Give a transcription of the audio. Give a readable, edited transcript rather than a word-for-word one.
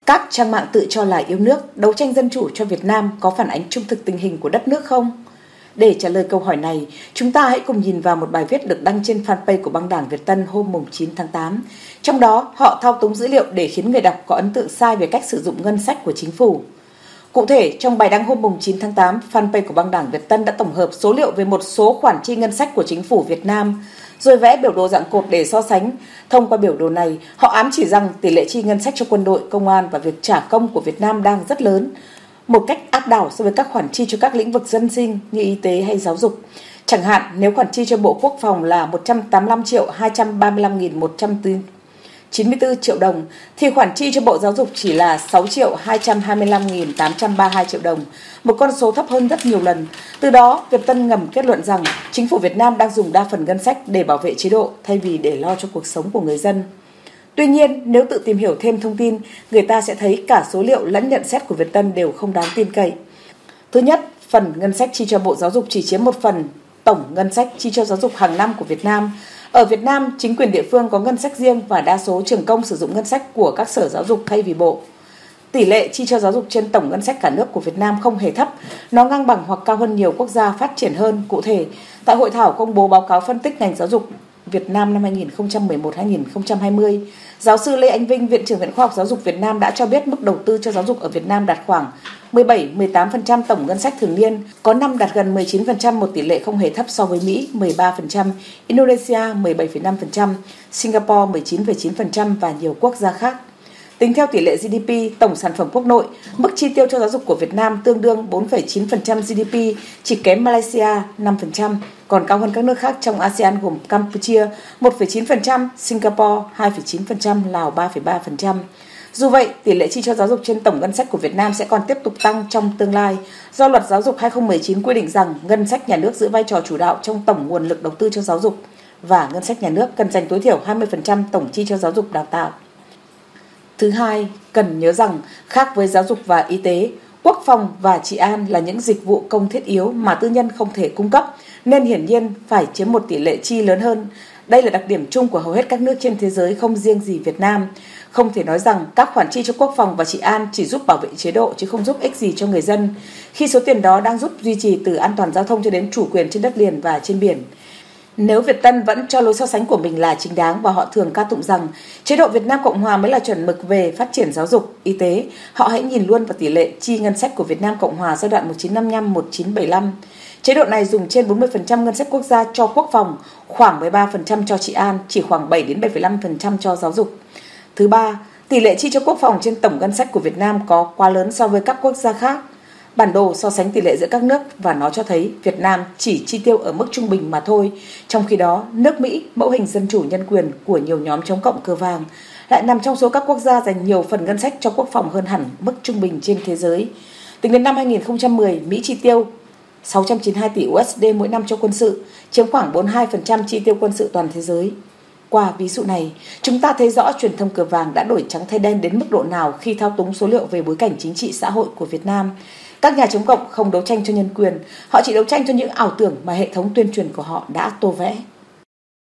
Các trang mạng tự cho là yêu nước, đấu tranh dân chủ cho Việt Nam có phản ánh trung thực tình hình của đất nước không? Để trả lời câu hỏi này, chúng ta hãy cùng nhìn vào một bài viết được đăng trên fanpage của Băng đảng Việt Tân hôm 9 tháng 8. Trong đó, họ thao túng dữ liệu để khiến người đọc có ấn tượng sai về cách sử dụng ngân sách của chính phủ. Cụ thể, trong bài đăng hôm 9 tháng 8, fanpage của Băng đảng Việt Tân đã tổng hợp số liệu về một số khoản chi ngân sách của chính phủ Việt Nam, rồi vẽ biểu đồ dạng cột để so sánh. Thông qua biểu đồ này, họ ám chỉ rằng tỷ lệ chi ngân sách cho quân đội, công an và việc trả công của Việt Nam đang rất lớn, một cách áp đảo so với các khoản chi cho các lĩnh vực dân sinh như y tế hay giáo dục. Chẳng hạn, nếu khoản chi cho Bộ Quốc phòng là 185.235.194 triệu đồng, thì khoản chi cho Bộ Giáo dục chỉ là 6.225.832 triệu đồng, một con số thấp hơn rất nhiều lần. Từ đó, Việt Tân ngầm kết luận rằng chính phủ Việt Nam đang dùng đa phần ngân sách để bảo vệ chế độ thay vì để lo cho cuộc sống của người dân. Tuy nhiên, nếu tự tìm hiểu thêm thông tin, người ta sẽ thấy cả số liệu lẫn nhận xét của Việt Tân đều không đáng tin cậy. Thứ nhất, phần ngân sách chi cho Bộ Giáo dục chỉ chiếm một phần tổng ngân sách chi cho giáo dục hàng năm của Việt Nam. Ở Việt Nam, chính quyền địa phương có ngân sách riêng và đa số trường công sử dụng ngân sách của các sở giáo dục thay vì bộ. Tỷ lệ chi cho giáo dục trên tổng ngân sách cả nước của Việt Nam không hề thấp, nó ngang bằng hoặc cao hơn nhiều quốc gia phát triển hơn. Cụ thể, tại hội thảo công bố báo cáo phân tích ngành giáo dục Việt Nam năm 2011-2020, giáo sư Lê Anh Vinh, Viện trưởng Viện Khoa học Giáo dục Việt Nam đã cho biết mức đầu tư cho giáo dục ở Việt Nam đạt khoảng 17-18% tổng ngân sách thường niên, có năm đạt gần 19%, một tỷ lệ không hề thấp so với Mỹ 13%, Indonesia 17,5%, Singapore 19,9% và nhiều quốc gia khác. Tính theo tỷ lệ GDP, tổng sản phẩm quốc nội, mức chi tiêu cho giáo dục của Việt Nam tương đương 4,9% GDP, chỉ kém Malaysia 5%, còn cao hơn các nước khác trong ASEAN gồm Campuchia 1,9%, Singapore 2,9%, Lào 3,3%. Dù vậy, tỷ lệ chi cho giáo dục trên tổng ngân sách của Việt Nam sẽ còn tiếp tục tăng trong tương lai, do Luật Giáo dục 2019 quy định rằng ngân sách nhà nước giữ vai trò chủ đạo trong tổng nguồn lực đầu tư cho giáo dục và ngân sách nhà nước cần dành tối thiểu 20% tổng chi cho giáo dục đào tạo. Thứ hai, cần nhớ rằng khác với giáo dục và y tế, quốc phòng và trị an là những dịch vụ công thiết yếu mà tư nhân không thể cung cấp, nên hiển nhiên phải chiếm một tỷ lệ chi lớn hơn. Đây là đặc điểm chung của hầu hết các nước trên thế giới, không riêng gì Việt Nam. Không thể nói rằng các khoản chi cho quốc phòng và trị an chỉ giúp bảo vệ chế độ chứ không giúp ích gì cho người dân, khi số tiền đó đang giúp duy trì từ an toàn giao thông cho đến chủ quyền trên đất liền và trên biển. Nếu Việt Tân vẫn cho lối so sánh của mình là chính đáng và họ thường ca tụng rằng chế độ Việt Nam Cộng Hòa mới là chuẩn mực về phát triển giáo dục, y tế, họ hãy nhìn luôn vào tỷ lệ chi ngân sách của Việt Nam Cộng Hòa giai đoạn 1955-1975. Chế độ này dùng trên 40% ngân sách quốc gia cho quốc phòng, khoảng 13% cho trị an, chỉ khoảng 7-7,5% cho giáo dục. Thứ ba, tỷ lệ chi cho quốc phòng trên tổng ngân sách của Việt Nam có quá lớn so với các quốc gia khác. Bản đồ so sánh tỷ lệ giữa các nước và nó cho thấy Việt Nam chỉ chi tiêu ở mức trung bình mà thôi. Trong khi đó, nước Mỹ, mẫu hình dân chủ nhân quyền của nhiều nhóm chống cộng cờ vàng, lại nằm trong số các quốc gia dành nhiều phần ngân sách cho quốc phòng hơn hẳn mức trung bình trên thế giới. Tính đến năm 2010, Mỹ chi tiêu 692 tỷ USD mỗi năm cho quân sự, chiếm khoảng 42% chi tiêu quân sự toàn thế giới. Qua ví dụ này, chúng ta thấy rõ truyền thông cờ vàng đã đổi trắng thay đen đến mức độ nào khi thao túng số liệu về bối cảnh chính trị xã hội của Việt Nam. Các nhà chống cộng không đấu tranh cho nhân quyền, họ chỉ đấu tranh cho những ảo tưởng mà hệ thống tuyên truyền của họ đã tô vẽ.